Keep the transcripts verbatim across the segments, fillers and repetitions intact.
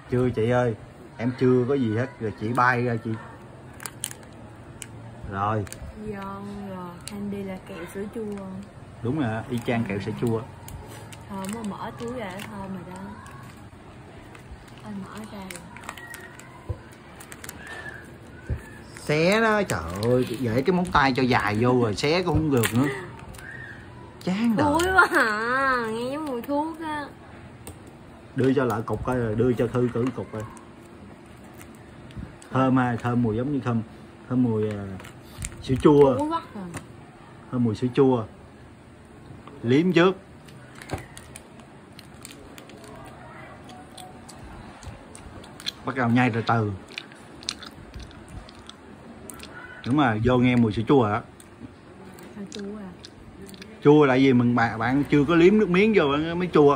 Chưa chị ơi, em chưa có gì hết rồi, chị bay ra chị. Rồi. Giòn rồi, candy là kẹo sữa chua. Đúng rồi, y chang kẹo sữa chua. Thơm mà mở túi ra thơm rồi đó. Anh mở ra rồi. Xé đó, trời ơi, để cái móng tay cho dài vô rồi xé cũng không được nữa. Chán đời. Thúi quá hả, nghe giống mùi thuốc á. Đưa cho lại cục coi rồi, đưa cho Thư cử cục coi. Thơm ha, thơm mùi giống như thơm, thơm mùi uh, sữa chua. Thúi quá rồi. Thơm mùi sữa chua. Liếm trước. Bắt đầu nhai từ từ. Đúng rồi, vô nghe mùi sữa chua hả? Sao chua à? Chua là gì mình bạn bạn chưa có liếm nước miếng vô mới chua.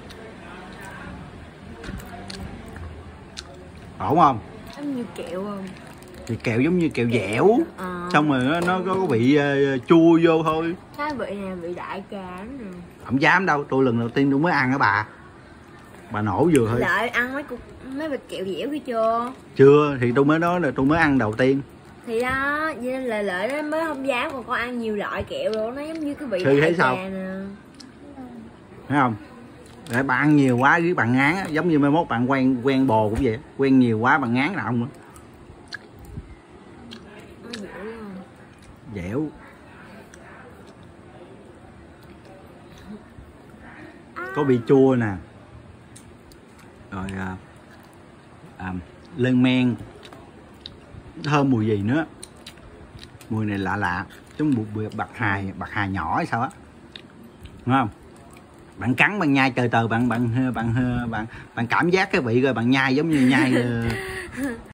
Ổn không? Giống như kẹo không? Thì kẹo giống như kẹo dẻo. À. Xong rồi nó, nó có vị uh, chua vô thôi. Cái vị này vị đại ca rồi. Không dám đâu, tôi lần đầu tiên tôi mới ăn á bà. Bà nổ vừa thôi. Đợi ăn mấy cục mấy bịch kẹo dẻo kia chưa? Chưa, thì tôi mới nói là tôi mới ăn đầu tiên. Thì đó, vậy nên lợi lợi đó mới không dám, còn con ăn nhiều loại kẹo rồi nó giống như cái vị Thì thấy sao? nè. Thấy không? Để bạn ăn nhiều quá với bạn ngán, giống như mai mốt bạn quen quen bồ cũng vậy, quen nhiều quá bạn ngán nào không nữa. Nó dẻo không? Dẻo. Có vị chua nè. Rồi à, à, lên men. Thơm mùi gì nữa? Mùi này lạ lạ, giống mùi bạc hà, bạc hà nhỏ hay sao á. Đúng không? Bạn cắn bạn nhai từ từ bạn bạn bạn bạn bạn cảm giác cái vị rồi bạn nhai giống như nhai